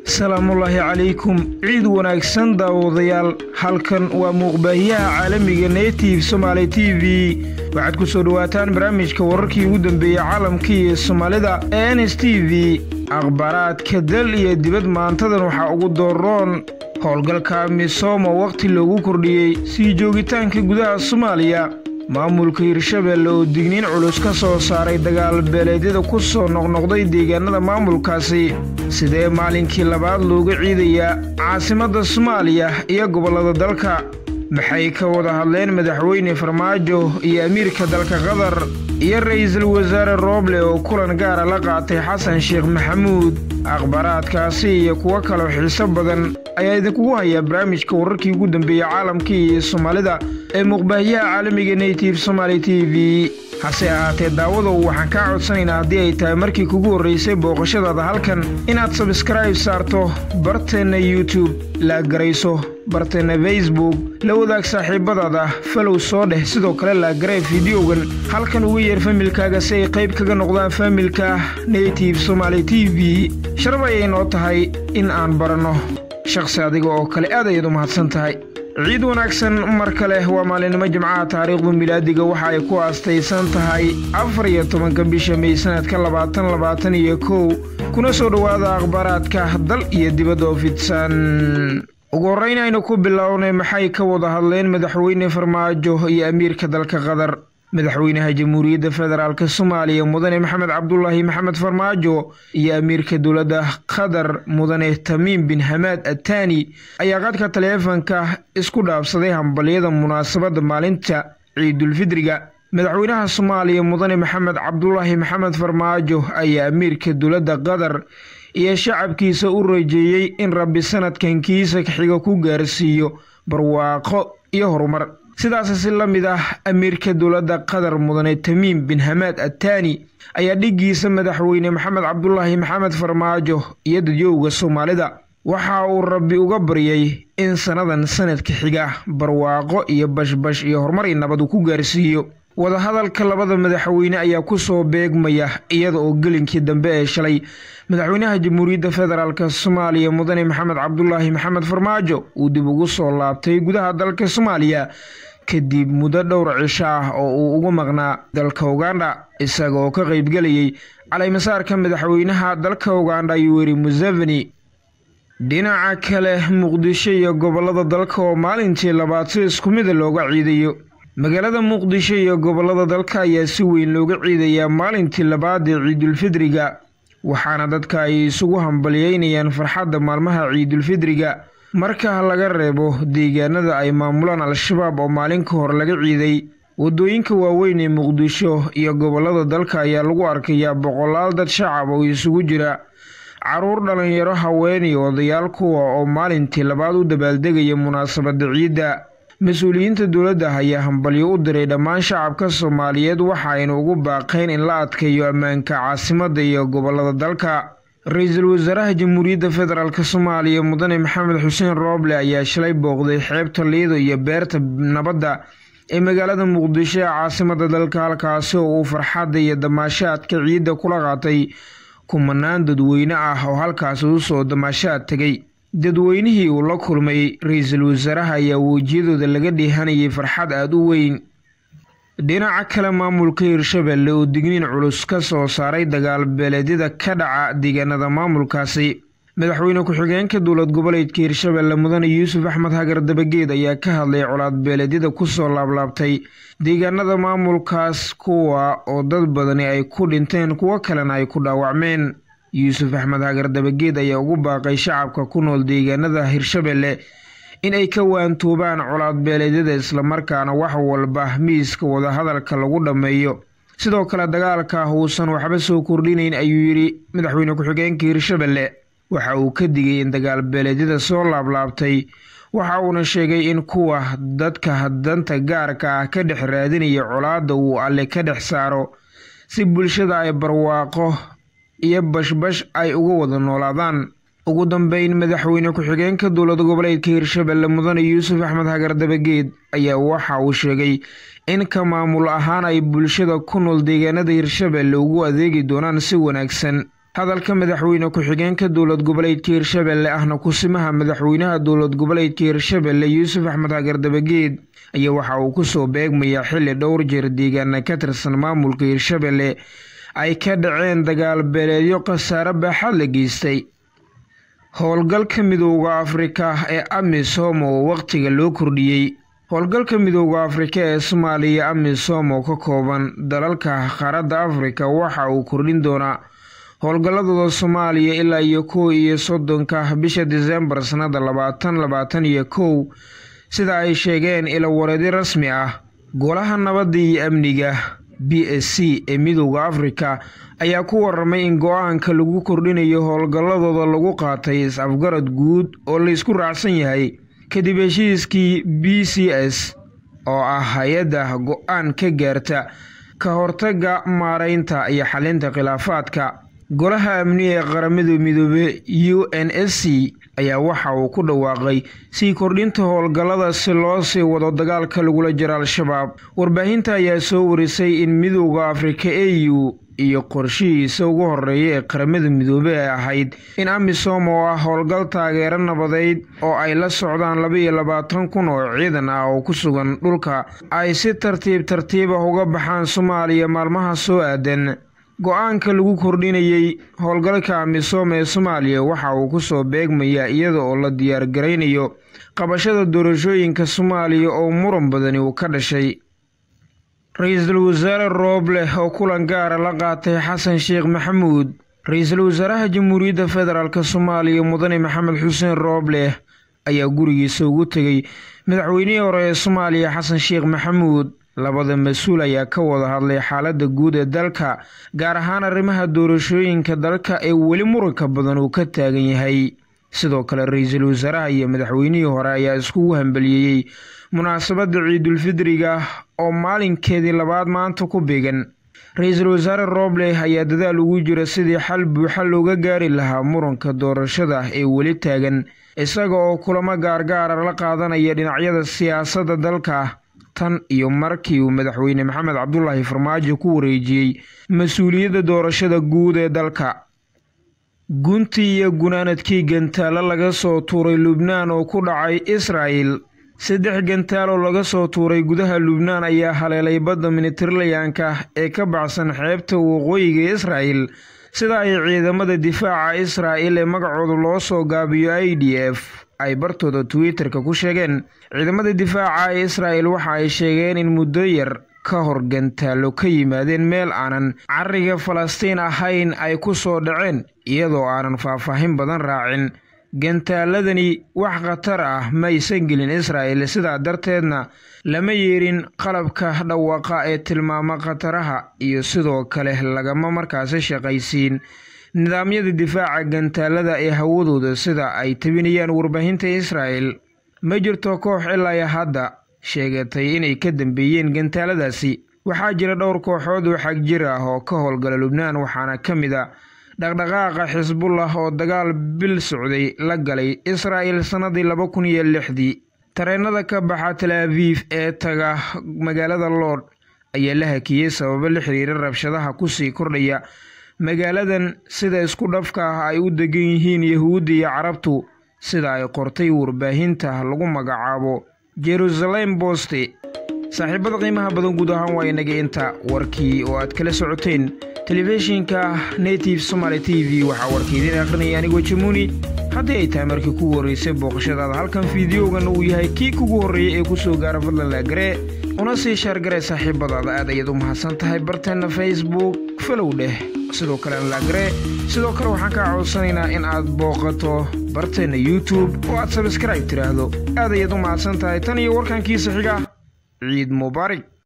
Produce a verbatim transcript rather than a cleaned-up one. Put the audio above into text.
salaamullaahi calaykum ciid wanaagsan daawadayaal halkan waa muuqbaahiyaha caalamiga native Somali T V waxaad ku soo dhawaataan barnaamijka wararkii ugu dambeeyay caalamka iyo Soomaalida ee N S T V akhbaaraadka dal iyo dibad maantadan waxa ugu dooron howlgalka Misomo waqti loogu kordhiyay sii joogitaanka gudaha Soomaaliya maamulka Hirshabelle oo digniin culus ka soo saaray dagaal beeleedyada ku soo noqnoqday deegaanada maamulkaasi sidee maalinkii labaad looga ciidayaa caasimadda Soomaaliya iyo gobolada dalka maxay ka wada hadleen madaxweyne Farmaajo iyo amiirka dalka Qatar iyo ra'iisul wasaare Roble oo kulan gaar ah la qaatay Xasan Sheekh Maxamuud akhbaaraadkaasi iyo kuwa kale oo xiiso badan ayaa idinku haya barnaamijka wararkii ugu dambeeyay caalamka iyo Soomaalida ee muuqbaahiyaha caalamiga Native Somali T V hase ahaatee daawada waxaan ka codsanaynaa haddii ay tahay markii kugu horeysay booqashadaada halkan inaad subscribe saarto barteena YouTube la garayso barteena Facebook la wadaag saaxiibadaada follow soo dheh sidoo kale la garay fiidiyogan halkan ugu yeer familkaaga si ay qayb kaga noqdaan familka Native Somali T V sharbayay noo tahay in aan barano shakhsi adiga oo kale aad ayaad u mahadsan tahay ciid wanaagsan mar kale waa maalinimo Jimcaha taariikhda miilaadiga waxa ay ku aastaysan tahay afar iyo tobanka bisha May sanadka labaatan labaatan iyo kow kuna soo dhawaada akhbaaraadka dal iyo dibadda oo fidsan ugu horeyn aynu ku bilownay maxay ka wada hadleen madaxweyne Farmaajo iyo amiirka dalka Qatar madaxweynaha Jamhuuriyadda Federaalka Soomaaliya Mudane Maxamed Cabdullaahi Maxamed Farmaajo iyo amiirka dowladda Qatar Mudane Tamiim bin Hamad Al-Thani ayaa qadka taleefanka isku dhaafsaday hambaliyada munaasabadda maalinta Ciidul Fidriga madaxweynaha Soomaaliya Mudane Maxamed Cabdullaahi Maxamed Farmaajo ayaa amiirka dowladda Qatar iyo shacabkiisa u rajeeyay in Rabbi sanadkan kiisa xiga ku gaarsiiyo barwaaqo iyo horumar sidaas si la mid ah amiirka dowladda Qatar Mudane Tamiim bin Hamad Al-Thani ayaa dhigiisa madaxweyne Maxamed Cabdullaahi Maxamed Farmaajo iyo dadweynaha Soomaalida waxa uu Rabbi uga baryay in sanadan sanadka xiga barwaaqo iyo bashbash iyo horumar nabad ku gaarsiiyo wada hadalka labada madaxweyne ayaa ku soo beegmaya iyada oo galinkii dambe ee shalay madaxweynaha Jamhuuriyadda Federaalka Soomaaliya Mudane Maxamed Cabdullaahi Maxamed Farmaajo uu dib ugu soo laabtay gudaha dalka Soomaaliya kadib muddo dhowr cisho ah oo uu ugu maqnaa dalka Uganda isaga oo ka qayb galayay caleemasaarka madaxweynaha dalka Uganda Yoweri Museveni dhinaca kale Muqdisho iyo gobolada dalka oo maalintii labaad si isku mid looga ciidayo magaalada Muqdisho iyo gobolada dalka ayaa si weyn looga ciidayaa maalintii labaad ee Ciidul Fidriga waxaana dadka ay isugu hambalyeynayaan farxadda maalmaha Ciidul Fidriga marka laga reebo deegaanada ay maamulaan Al-Shabaab oo maalin ka hor laga ciiday wadooyinka waaweyn ee Muqdisho iyo gobolada dalka ayaa lagu arkayaa boqolaal dad shacab oo isugu jira caruur dhalinyaro haween iyo odayaal kuwa oo maalintii labaad u dabaaldegaya munaasabadda ciidda mas'uuliyiinta dowladda ayaa hambalyo u diray dhammaan shacabka Soomaaliyeed waxayna ugu baaqeen in la adkeeyo ammaanka caasimadda iyo gobolada dalka ra'iisul wasaaraha Jamhuuriyadda Federaalka Soomaaliya Mudane Maxamed Xuseen Roble ayaa shalay booqday xeebta Liido iyo beerta nabadda ee magaalada Muqdisho caasimadda dalka halkaas oo uu farxadda iyo damaashaadka ciidda kula qaatay kumanaan dadweyne ah oo halkaas u soo damaashaad tagay dadweynihii uu la kulmay ra'iisul wasaaraha ayaa wajiyadooda laga dhihanayay farxad aad u weyn dhinaca kale maamulka Hirshabelle oo digniin culus ka soo saaray dagaal beeleedyada ka dhaca deegaanada maamulkaasi madaxweyne ku-xigeenka dowlad goboleedka Hirshabelle Mudane Yuusuf Axmed Hagar Dabageed ayaa ka hadlay colaad beeleedyada ku soo laablaabtay deegaanada maamulkaas kuwa oo dad badani ay ku dhinteen kuwa kalena ay ku dhaawacmeen Yuusuf Axmed Hagar Dabageed ayaa ugu baaqay shacabka ku nool deegaanada Hirshabelle in ay ka waantoobaan colaad beeleedyada isla markaana wax walba miiska wada hadalka lagu dhameeyo sidoo kale dagaalka uusan waxba soo kordhinayn ayuu yiri madaxweyne ku-xigeenka Hirshabelle waxa uu ka digay in dagaal beeleedyada soo laablaabtay waxa uu sheegay in kuwa dadka danta gaarka ah ka dhex raadinaya colaadda uu alle ka dhex saaro si bulshada ay barwaaqo iyo bashbash ay uga wada noolaadaan ugu dambeyn madaxweyne ku-xigeenka dowlad goboleedka Hirshabelle Mudane Yuusuf Axmed Hagar Dabageed ayaa waxa uu sheegay in ka maamul ahaan ay bulshada ku nool deegaanada Hirshabelle ugu adeegi doonaan si wanaagsan hadalka madaxweyne ku-xigeenka dowlad goboleedka Hirshabelle ahna kusimaha madaxweynaha dowlad goboleedka Hirshabelle Yuusuf Axmed Hagar Dabageed ayaa waxa uu ku soo beegmaya xilli dhowr jeer deegaana ka tirsan maamulka Hirshabelle ay ka dhaceen dagaal beeleedyo khasaare baaxad la geystay. howlgalka midowga Afrika ee AMISOM oo waqtiga loo kordhiyay. howlgalka midowga Afrika ee Soomaaliya AMISOM oo ka kooban dalalka qaaradda Afrika waxa uu kordhin doonaa howlgalladooda Soomaaliya ilaa iyo kow iyo soddonka bisha December sanada labaatan labaatan iyo kow sida ay sheegeen ilo wareedi rasmi ah. golaha nabadda iyo amniga B S C ee midowga Afrika ayaa ku waramay in go'aanka lagu kordhinayo howlgalladooda lagu qaatay is-afgarad guud oo la isku raacsan yahay kadib heshiiskii B C S oo ah hay'adda go'aan ka gaarta ka hortagga maareynta iyo xalinta khilaafaadka. golaha amni ee qaramada midoobay U N S C ayaa waxa uu ku dhawaaqay sii kordhinta howlgallada si loo sii wado dagaalka lagula jiro Al-Shabaab. warbaahinta ayaa soo warisay in midowga Afrika A U iyo qorshihiisa ugu horeeya ee qaramada midoobay ay ahayd in AMISOM oo ah howlgal taageero nabadeed oo ay la socdaan laba iyo labaatan kun oo ciidan ah oo ku sugan dhulka ay si tartiib tartiib ah uga baxaan Soomaaliya maalmaha soo aadan. go'aanka lagu kordhinayay howlgalka AMISOM ee Soomaaliya waxa uu ku soo beegmaya iyada oo la diyaar gareynayo qabashada doorashooyinka Soomaaliya oo muran badani uu ka dhashay. Ra'iisul Wasaare Roble oo kulan gaar ah la qaatay Xasan Sheekh Maxamuud. Ra'iisul Wasaaraha Jamhuuriyadda Federaalka Soomaaliya Mudane Maxamed Xuseen Roble ayaa gurigiisa ugu tagay madaxweynihii hore ee Soomaaliya Xasan Sheekh Maxamuud. labada mas-uul ayaa ka wada hadlay xaaladda guud ee dalka, gaar ahaan arrimaha doorashooyinka dalka ee weli muranka badan uu ka taagan yahay. sidoo kale ra'iisul wasaaraha iyo madaxweynihii hore ayaa iskugu hambaliyeeyay munaasabadda Ciidul Fidriga oo maalinkeedii labaad maanta ku beegan. ra'iisul wasaare Roble ayaa dadaal ugu jira sidii xal buuxa looga gaari lahaa muranka doorashada ee weli taagan, isaga oo kulamo gaargaar ah la qaadanaya dhinacyada siyaasadda dalka tan iyo markii uu madaxweyne Maxamed Cabdullaahi Farmaajo ku wareejiyay mas'uuliyadda doorashada guud ee dalka. gunti iyo gunaanadkii gantaalo laga soo tuuray Lubnaan oo ku dhacay Israa'iil. saddex gantaal oo laga soo tuuray gudaha Lubnaan ayaa haleelay badda Mediterranean-ka ee ka baxsan xeebta waqooyiga Israa'iil, sida ay ciidamada difaaca Israa'iil ee magacooda loo soo gaabiyo I D F ay bartooda Twitter-ka ku sheegeen. ciidamada difaaca ee Israa'iil waxa ay sheegeen in muddo yar ka hor gantaalo ka yimaadeen meel aanan cariga Falastiin ahayn ay ku soo dhaceen, iyadoo aanan faahfaahin badan raacin. gantaaladani wax khatar ah ma aysan gelin Israa'iil, sidaa darteedna lama yeerin qalabka dhawaaqa ee tilmaama khataraha, iyo sidoo kale lagama markaasi shaqaysiin nidaamyada difaaca gantaalada ee hawadooda sida ay tabinayaan warbaahinta Israa'iil. ma jirto koox ilaa hadda sheegatay inay ka dambeeyeen gantaaladaasi. waxaa jira dhowr kooxood oo xag jir ah oo ka howlgala Lubnaan, waxaana ka mid ah dhaqdhaqaaqa Xisbullah oo dagaal bil socday la galay Israa'iil sanadii laba kun iyo lixdii. tareenada ka baxa Tel Aviv ee taga magaalada Lod ayaa la hakiyay sababo la xiriira rabshadaha ku sii kordhaya magaaladan, sida isku dhafka ah ay u degan yihiin Yahuudda iyo Carabtu, sida ay qortay warbaahinta lagu magacaabo Jerusalem Post. saaxiibada qiimaha badan guud ahaan waa inaga inta warkii oo aad kala socoteen telefishinka Native Somali T V. waxaa warkii idin akhrinaya anigoo Jamuni. haddii ay tahay markii ku horeysay booqashadaada halkan fiidiyogan uu yahay kii kugu horreeyay ee ku soo gaara fadlan la garee una sii shaar garee saaxiibadaada. aad ayaad u mahadsan tahay barteena Facebook follow dheh, sidoo kale la garee. sidoo kale waxaan kaa codsanaynaa in aad booqato barteena YouTube oo aad subscribe tiraahdo. aad ayaad u mahadsan tahay. tan iyo warkankiisa xiga ciid mubaarak.